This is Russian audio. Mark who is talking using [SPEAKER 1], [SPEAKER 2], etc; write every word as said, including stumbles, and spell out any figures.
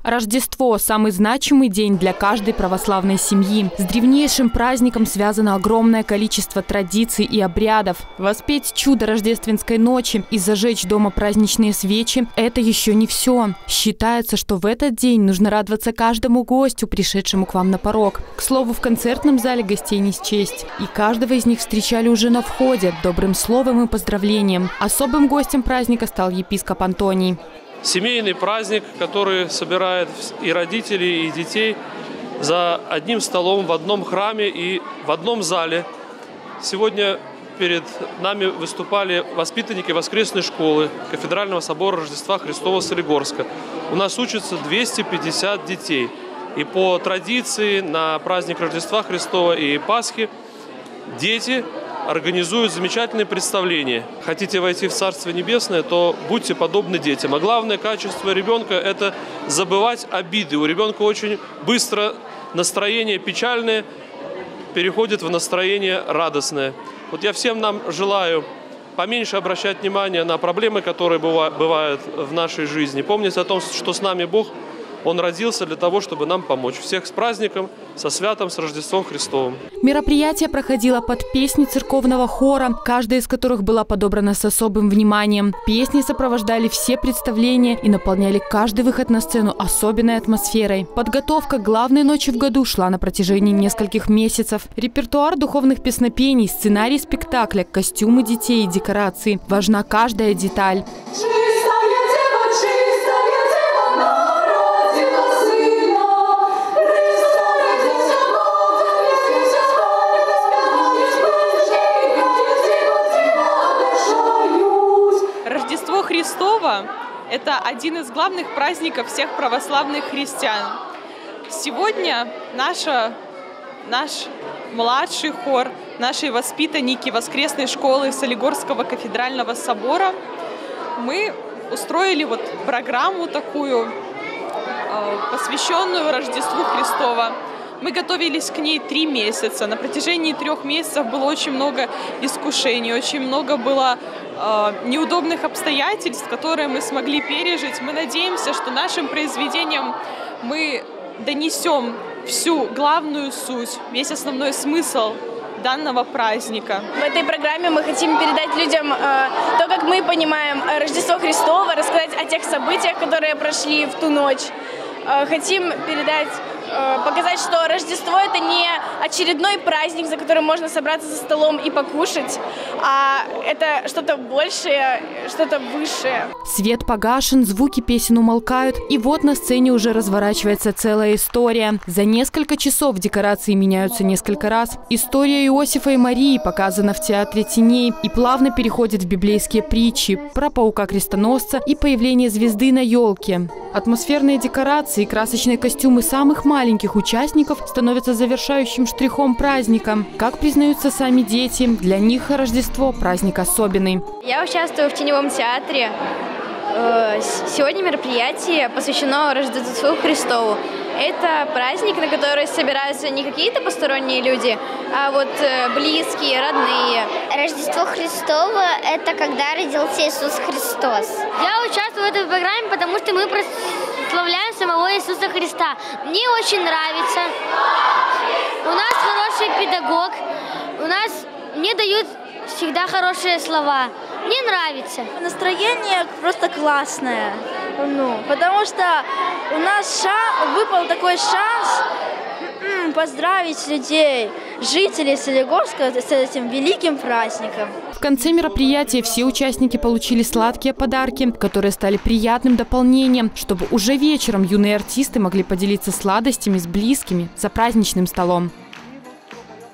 [SPEAKER 1] Рождество – самый значимый день для каждой православной семьи. С древнейшим праздником связано огромное количество традиций и обрядов. Воспеть чудо рождественской ночи и зажечь дома праздничные свечи – это еще не все. Считается, что в этот день нужно радоваться каждому гостю, пришедшему к вам на порог. К слову, в концертном зале гостей не счесть. И каждого из них встречали уже на входе добрым словом и поздравлением. Особым гостем праздника стал епископ Антоний.
[SPEAKER 2] Семейный праздник, который собирает и родителей, и детей за одним столом в одном храме и в одном зале. Сегодня перед нами выступали воспитанники воскресной школы Кафедрального собора Рождества Христова Солигорска. У нас учатся двести пятьдесят детей. И по традиции на праздник Рождества Христова и Пасхи дети организуют замечательные представления. Хотите войти в Царство Небесное, то будьте подобны детям. А главное качество ребенка – это забывать обиды. У ребенка очень быстро настроение печальное переходит в настроение радостное. Вот я всем нам желаю поменьше обращать внимание на проблемы, которые бывают в нашей жизни. Помнить о том, что с нами Бог, Он родился для того, чтобы нам помочь. Всех с праздником, со святым, с Рождеством Христовым.
[SPEAKER 1] Мероприятие проходило под песни церковного хора, каждая из которых была подобрана с особым вниманием. Песни сопровождали все представления и наполняли каждый выход на сцену особенной атмосферой. Подготовка к главной ночи в году шла на протяжении нескольких месяцев. Репертуар духовных песнопений, сценарий спектакля, костюмы детей и декорации. Важна каждая деталь.
[SPEAKER 3] Рождество Христово – это один из главных праздников всех православных христиан. Сегодня наша, наш младший хор, наши воспитанники воскресной школы Солигорского кафедрального собора, мы устроили вот программу такую, посвященную Рождеству Христова. Мы готовились к ней три месяца. На протяжении трех месяцев было очень много искушений, очень много было э, неудобных обстоятельств, которые мы смогли пережить. Мы надеемся, что нашим произведением мы донесем всю главную суть, весь основной смысл данного праздника.
[SPEAKER 4] В этой программе мы хотим передать людям э, то, как мы понимаем Рождество Христово, рассказать о тех событиях, которые прошли в ту ночь. Э, хотим передать показать, что Рождество – это не очередной праздник, за которым можно собраться за столом и покушать, а это что-то большее, что-то высшее.
[SPEAKER 1] Свет погашен, звуки песен умолкают, и вот на сцене уже разворачивается целая история. За несколько часов декорации меняются несколько раз. История Иосифа и Марии показана в театре теней и плавно переходит в библейские притчи про паука-крестоносца и появление звезды на елке. Атмосферные декорации и красочные костюмы самых маленьких участников становятся завершающим штрихом праздника. Как признаются сами дети, для них Рождество – праздник особенный.
[SPEAKER 4] Я участвую в теневом театре. Сегодня мероприятие посвящено Рождеству Христову. Это праздник, на который собираются не какие-то посторонние люди, а вот близкие, родные.
[SPEAKER 5] Рождество Христово – это когда родился Иисус Христос.
[SPEAKER 6] Я участвую в этой программе, потому что мы прославляем самого Иисуса Христа. Мне очень нравится. У нас хороший педагог. У нас мне дают всегда хорошие слова. Мне нравится.
[SPEAKER 7] Настроение просто классное, ну, потому что у нас шанс, выпал такой шанс поздравить людей, жителей Солигорска с этим великим праздником.
[SPEAKER 1] В конце мероприятия все участники получили сладкие подарки, которые стали приятным дополнением, чтобы уже вечером юные артисты могли поделиться сладостями с близкими за праздничным столом.